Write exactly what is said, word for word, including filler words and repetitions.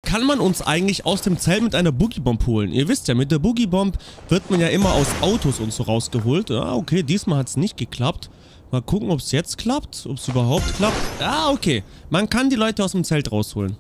kann man uns eigentlich aus dem Zelt mit einer Boogie-Bomb holen? Ihr wisst ja, mit der Boogie-Bomb wird man ja immer aus Autos und so rausgeholt. Ja, okay, diesmal hat es nicht geklappt. Mal gucken, ob es jetzt klappt, ob es überhaupt klappt. Ah, okay. Man kann die Leute aus dem Zelt rausholen.